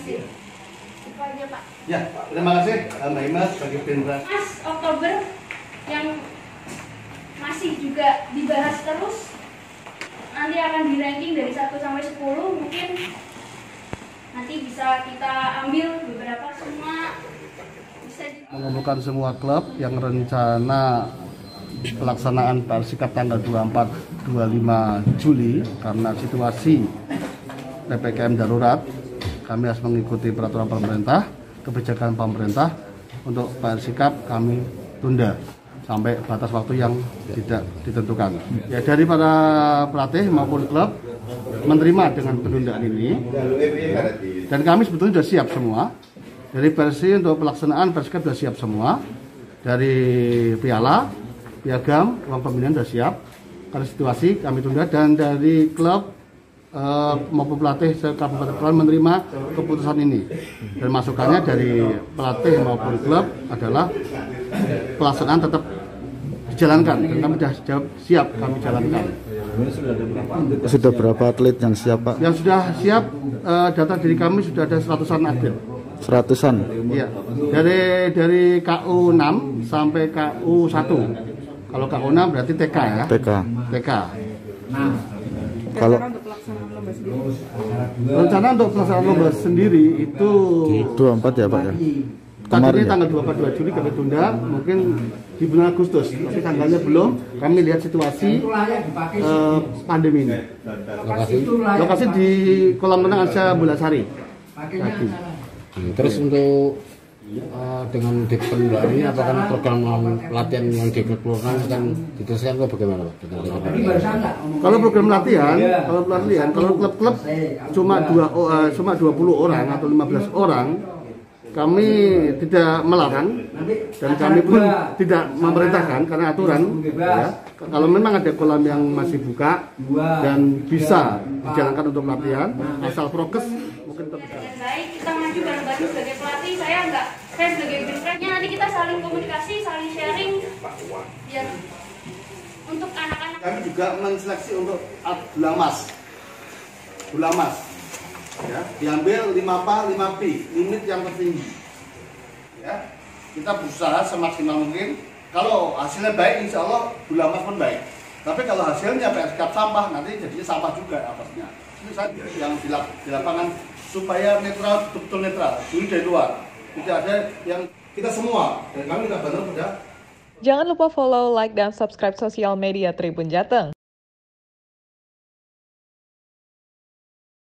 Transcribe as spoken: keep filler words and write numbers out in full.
kasih. Itu aja Pak. Ya, terima kasih Mbak Imas sebagai Pemda. Mas, Oktober yang masih juga dibahas terus, nanti akan di ranking dari satu sampai sepuluh, mungkin nanti bisa kita ambil beberapa, semua bisa di... Mengumpulkan semua klub yang rencana pelaksanaan Persikap tanggal dua puluh empat sampai dua puluh lima Juli karena situasi P P K M darurat. Kami harus mengikuti peraturan pemerintah, kebijakan pemerintah. Untuk Persikap kami tunda sampai batas waktu yang tidak ditentukan. Ya, dari para pelatih maupun klub menerima dengan penundaan ini, dan kami sebetulnya sudah siap semua. Dari versi untuk pelaksanaan Persikap sudah siap semua. Dari piala, piagam, uang pembinaan sudah siap. Karena situasi kami tunda, dan dari klub Uh, maupun pelatih Kabupaten Pelauran menerima keputusan ini, dan masukannya dari pelatih maupun klub adalah pelaksanaan tetap dijalankan, dan kami sudah siap kami jalankan. Sudah berapa atlet yang siap Pak? Yang sudah siap, uh, data diri kami sudah ada seratusan atlet. Seratusan? Iya, dari dari K U enam sampai K U satu. Kalau K U enam berarti T K ya? T K. T K. Nah, kalau rencana untuk pelaksanaan lomba sendiri itu dua puluh empat ya Pak ya? Tadinya tanggal dua puluh empat dua Juli kami tunda, mungkin di bulan Agustus, tapi tanggalnya belum. Kami lihat situasi uh, pandemi ini. Lokasi, lokasi di kolam renang Asia Bulasari. Hmm, terus untuk uh, dengan di penundaan ini, apakah program latihan yang dikeluarkan akan diteruskan atau bagaimana Pak? Kalau program latihan, kalau pelatihan, kalau klub-klub cuma dua, uh, cuma dua puluh orang atau lima belas orang, kami tidak melarang, dan kami pun tidak memerintahkan karena aturan. Ya, kalau memang ada kolam yang masih buka dan bisa dijalankan untuk latihan, asal prokes mungkin tetap bisa. Baik, kita maju bareng-bareng sebagai pelatih. Saya enggak, saya sebagai bintangnya, nanti kita saling komunikasi, saling sharing, biar untuk anak-anak. Kami juga menseleksi untuk bola emas, bola emas. Ya, diambil lima P A, lima P, limit yang tertinggi. Ya, kita berusaha semaksimal mungkin. Kalau hasilnya baik, insya Allah bola emas pun baik. Tapi kalau hasilnya Persikap sampah, nanti jadinya sampah juga atasnya. Ini saya yang di, di lapangan supaya netral, betul netral. Dulu dari luar, tidak ada yang kita semua. Dan kami tidak benar pada. Jangan lupa follow, like, dan subscribe sosial media Tribun Jateng.